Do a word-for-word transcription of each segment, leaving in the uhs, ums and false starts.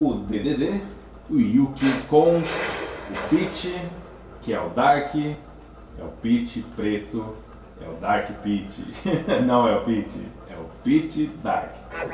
o D D D, o Yuki com o Peach, que é o Dark, é o Peach preto, é o Dark Peach. Não é o Peach, é o Peach Dark.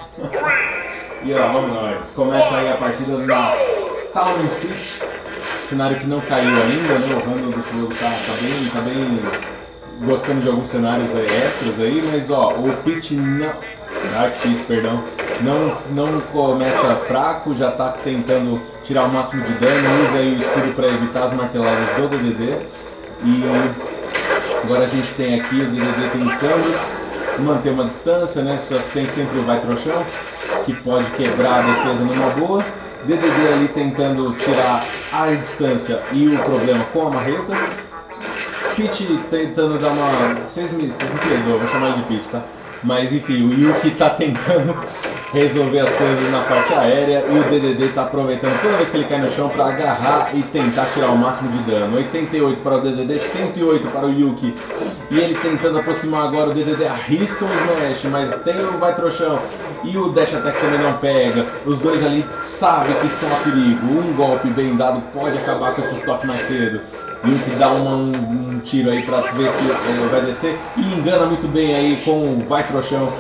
E ó, vamos nós. Começa aí a partida na Town City. Cenário que não caiu ainda, né? O random do jogo tá, tá bem, tá bem gostando de alguns cenários aí, extras aí, mas ó, o Peach não. Dark Peach, perdão. Não, não começa fraco, já tá tentando tirar o máximo de dano, usa aí o escudo para evitar as marteladas do D D D. E agora a gente tem aqui o D D D tentando manter uma distância, né? Só que tem sempre o vai trouxão, que pode quebrar a defesa numa boa. D D D ali tentando tirar a distância e o problema com a marreta. Peach tentando dar uma... Vocês me, vocês me perdoam, vou chamar de Peach, tá? Mas enfim, o Yuki tá tentando resolver as coisas na parte aérea e o D D D tá aproveitando toda vez que ele cai no chão para agarrar e tentar tirar o máximo de dano. oitenta e oito para o D D D, cento e oito para o Yuki. E ele tentando aproximar agora, o D D D arrisca um smash, mas tem o vai trouxão e o dash attack também não pega. Os dois ali sabem que estão a perigo. Um golpe bem dado pode acabar com esse stop mais cedo. Yuki dá uma, um, um tiro aí pra ver se ele vai descer e engana muito bem aí com o vai trouxão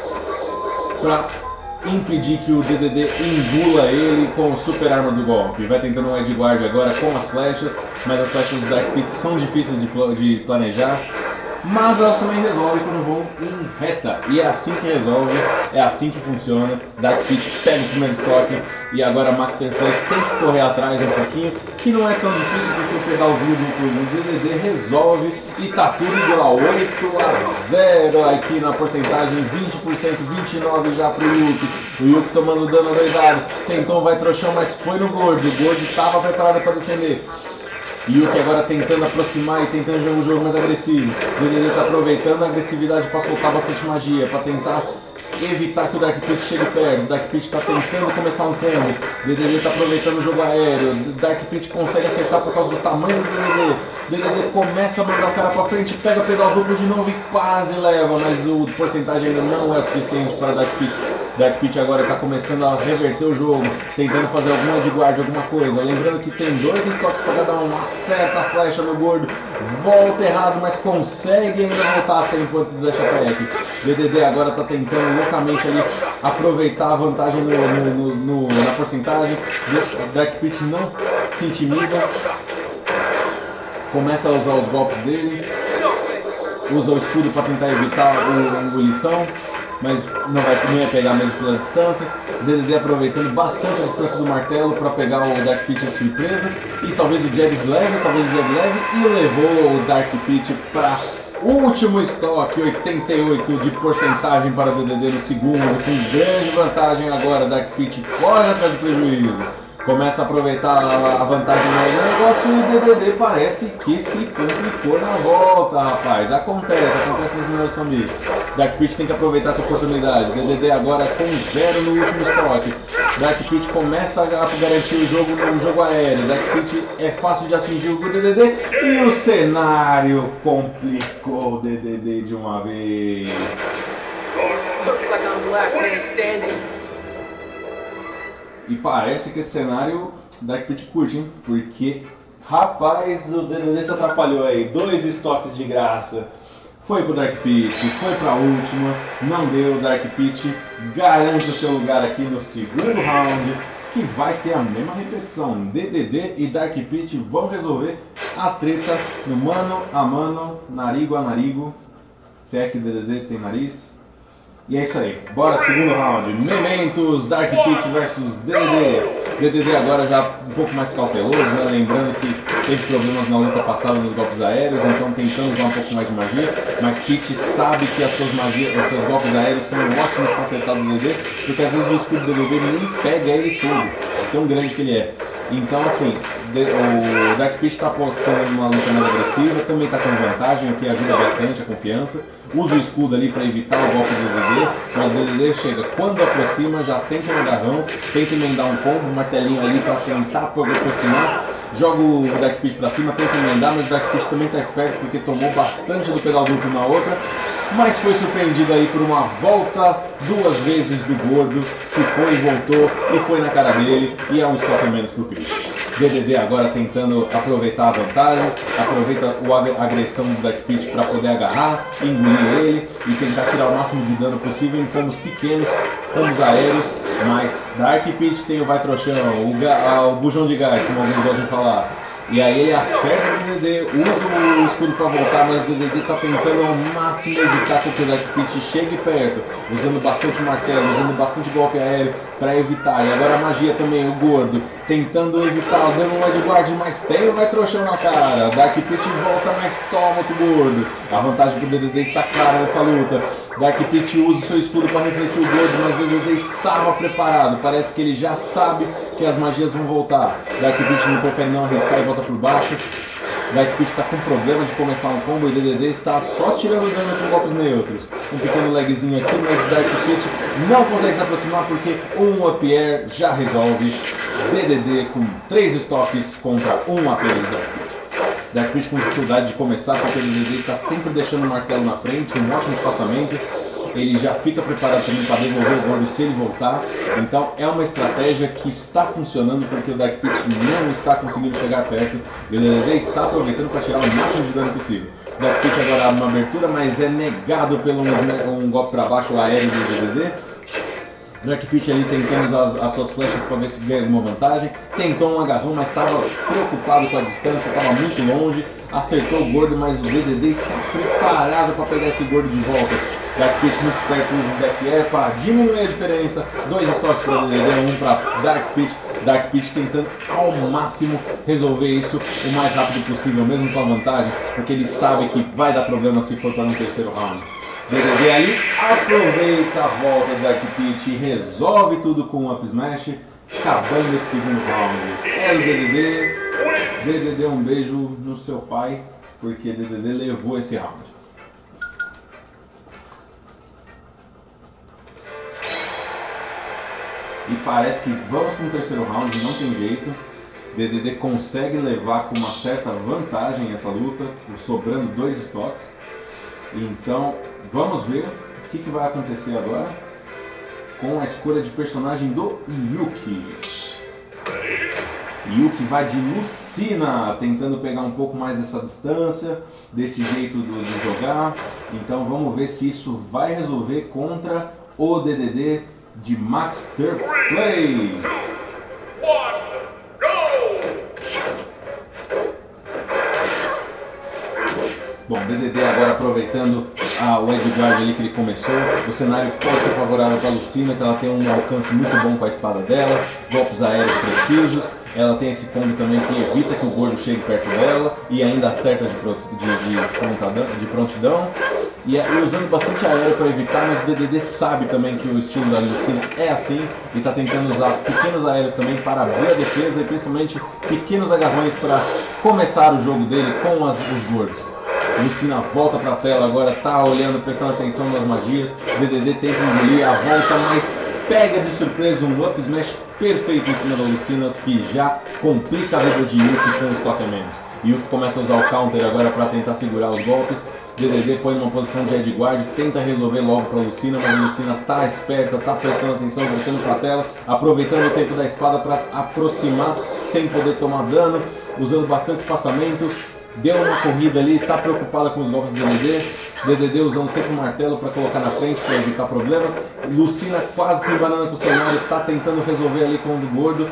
pra impedir que o D D D engula ele com o super arma do golpe. Vai tentando um edge guard agora com as flechas, mas as flechas do Dark Peach são difíceis de, de planejar. Mas elas também resolvem quando vão em reta. E é assim que resolve, é assim que funciona. Dark Peach pega o primeiro estoque e agora Max três tem que correr atrás um pouquinho, que não é tão difícil porque o pedalzinho do D D D resolve e tá tudo igual. oito a zero aqui na porcentagem, vinte por cento, vinte e nove por cento já pro Yuki. O Yuki tomando dano doidado, tentou um vai trouxão, mas foi no Gordo. O Gordo estava preparado para defender. Yuki agora tentando aproximar e tentando jogar um jogo mais agressivo. O D D D está aproveitando a agressividade para soltar bastante magia, para tentar evitar que o Dark Peach chegue perto. O Dark Peach está tentando começar um combo. O D D D está aproveitando o jogo aéreo. O Dark Peach consegue acertar por causa do tamanho do D D D. O D D D começa a mandar o cara para frente, pega o pedal duplo de novo e quase leva, mas o porcentagem ainda não é suficiente para Dark Peach. Dark Peach agora está começando a reverter o jogo, tentando fazer alguma de guarda, alguma coisa. Lembrando que tem dois estoques para cada um, acerta a flecha no Gordo, volta errado, mas consegue ainda voltar a tempo antes do dash attack. D D D agora está tentando loucamente ali aproveitar a vantagem no, no, no, no, na porcentagem. Dark Peach não se intimida, começa a usar os golpes dele, usa o escudo para tentar evitar a engolição, mas não vai, não ia pegar mesmo pela distância. O D D D aproveitando bastante a distância do martelo para pegar o Dark Peach de surpresa e talvez o jab leve, talvez o jab leve e levou o Dark Peach para último estoque, oitenta e oito de porcentagem para o D D D no segundo, com grande vantagem agora. Dark Peach corre atrás do prejuízo, começa a aproveitar a vantagem no negócio e o D D D parece que se complicou na volta, rapaz. Acontece, acontece nas melhores famílias. Dark Peach tem que aproveitar essa oportunidade. D D D agora com zero no último estoque. Dark Peach começa a garantir o jogo no jogo aéreo. Dark Peach é fácil de atingir o D D D e o cenário complicou o D D D de uma vez. Looks like I'm the last man standing. E parece que esse cenário Dark Peach curte, hein? Porque, rapaz, o D D D se atrapalhou aí. Dois estoques de graça. Foi pro Dark Peach, foi pra última, não deu. Dark Peach garante o seu lugar aqui no segundo round, que vai ter a mesma repetição. D D D e Dark Peach vão resolver a treta no mano a mano, narigo a narigo. Se é que o D D D tem nariz. E é isso aí, bora segundo round. Mementos, Dark Peach versus D D D. D D D agora já um pouco mais cauteloso, né? Lembrando que teve problemas na luta passada nos golpes aéreos, então tentando usar um pouco mais de magia. Mas Peach sabe que as suas magias, os seus golpes aéreos são ótimos para acertar o D D D, porque às vezes o escudo do D D D nem pega ele todo, tão grande que ele é. Então assim, o Dark Peach está apostando uma luta mais agressiva, também está com vantagem, o que ajuda bastante a confiança. Usa o escudo ali para evitar o golpe do D D D, mas o D D D chega quando aproxima, já tenta um agarrão, tenta emendar um combo, um martelinho ali para tentar aproximar. Joga o Dark Peach para cima, tenta emendar, mas o Dark Peach também está esperto porque tomou bastante do pedal duplo na outra. mas foi surpreendido aí por uma volta duas vezes do Gordo, que foi e voltou e foi na cara dele, e é um estoque a menos pro Pete. D D D agora tentando aproveitar a vantagem, aproveita a agressão do Dark Pit para poder agarrar, engolir ele e tentar tirar o máximo de dano possível em combos pequenos, combos aéreos, mas Dark Pit tem o vai trouxão, o, o bujão de gás, como alguns gostam de falar. E aí ele acerta o D D D, usa o escudo para voltar, mas o D D D está tentando ao máximo evitar que o Dark Pit chegue perto, usando bastante martelo, usando bastante golpe aéreo para evitar. E agora a magia também, o Gordo, tentando evitar, dando um Edguard, mas tem o vai trouxão na cara. Dark Pit volta, mas toma outro Gordo. A vantagem do D D D está clara nessa luta. Dark Pit usa o seu escudo para refletir o Gordo, mas o D D D estava preparado. Parece que ele já sabe que as magias vão voltar. Dark Pit não prefere não arriscar e volta por baixo. Dark Pit está com problema de começar um combo e D D D está só tirando dano com golpes neutros. Um pequeno lagzinho aqui, mas o Dark Pit não consegue se aproximar porque um up air já resolve. D D D com três estoques contra um A P do Dark Pit. Dark Pit com dificuldade de começar porque o D D D está sempre deixando o martelo na frente, um ótimo espaçamento. Ele já fica preparado também para devolver o Gordo se ele voltar. Então é uma estratégia que está funcionando porque o Dark Pit não está conseguindo chegar perto. E o D D D está aproveitando para tirar o máximo de dano possível. O Dark Pit agora abre uma abertura, mas é negado pelo um, um golpe para baixo aéreo do D D D. Dark Pit ali tentando usar as, as suas flechas para ver se ganha alguma vantagem. Tentou um agarrão, mas estava preocupado com a distância, estava muito longe. Acertou o Gordo, mas o D D D está preparado para pegar esse Gordo de volta. Dark Pit muito esperto, usa o Back Air para diminuir a diferença. Dois estoques para D D D, um para Dark Pit. Dark Pit tentando ao máximo resolver isso o mais rápido possível, mesmo com a vantagem, porque ele sabe que vai dar problema se for para um terceiro round. D D D ali aproveita a volta do Dark Pit e resolve tudo com um up smash, acabando esse segundo round. É o D D D. D D D, um beijo no seu pai, porque D D D levou esse round. E parece que vamos para um terceiro round, não tem jeito. D D D consegue levar com uma certa vantagem essa luta, sobrando dois estoques. Então vamos ver o que, que vai acontecer agora com a escolha de personagem do Yuki. Yuki vai de Lucina, tentando pegar um pouco mais dessa distância, desse jeito do, de jogar. Então vamos ver se isso vai resolver contra o D D D de Maxter Plays. Bom, D D D agora aproveitando ah, o Edguard ali que ele começou. O cenário pode ser favorável para a Lucina, que ela tem um alcance muito bom com a espada dela, golpes aéreos precisos. Ela tem esse combo também que evita que o Gordo chegue perto dela e ainda acerta de, de, de, de prontidão. E, e usando bastante aéreo para evitar, mas o D D D sabe também que o estilo da Lucina é assim e está tentando usar pequenos aéreos também para abrir a defesa e principalmente pequenos agarrões para começar o jogo dele com as, os Gordos. Lucina volta para a tela agora, tá olhando, prestando atenção nas magias. D D D tenta engolir a volta, mas pega de surpresa um up smash perfeito em cima da Lucina, que já complica a vida de Yuki com o estoque a menos. Yuki começa a usar o counter agora para tentar segurar os golpes. D D D põe numa posição de Edguard, tenta resolver logo para a Lucina, mas a Lucina tá esperta, tá prestando atenção, voltando para a tela, aproveitando o tempo da espada para aproximar sem poder tomar dano, usando bastante espaçamento. Deu uma corrida ali, está preocupada com os golpes do D D D. D D D usando sempre o martelo para colocar na frente, para evitar problemas. Lucina quase se embanando com o cenário, está tentando resolver ali com o do Gordo.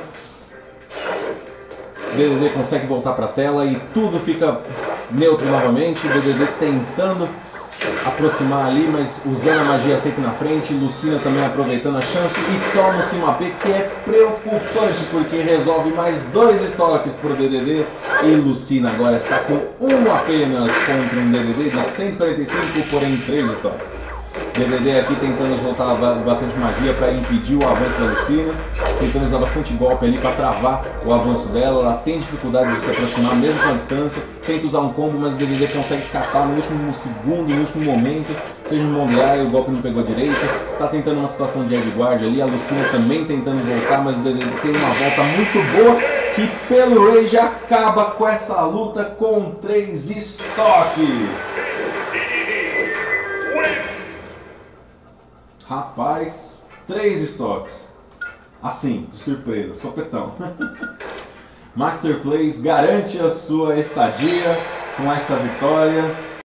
D D D consegue voltar para a tela e tudo fica neutro novamente. D D D tentando aproximar ali, mas usando a magia sempre na frente. Lucina também aproveitando a chance e toma o cima B, que é preocupante porque resolve mais dois estoques para o D D D. E Lucina agora está com um apenas contra um D D D de cento e quarenta e cinco, porém três estoques. D D D aqui tentando soltar bastante magia para impedir o avanço da Lucina, tentando usar bastante golpe ali para travar o avanço dela. Ela tem dificuldade de se aproximar mesmo com a distância, tenta usar um combo, mas o D D D consegue escapar no último segundo, no último momento, seja um Mondial, o golpe não pegou direito. Tá tentando uma situação de Edguard ali, a Lucina também tentando voltar, mas o D D D tem uma volta muito boa que pelo Rage acaba com essa luta com três estoques. Rapaz, três estoques. Assim, de surpresa, sopetão. Master Plays garante a sua estadia com essa vitória.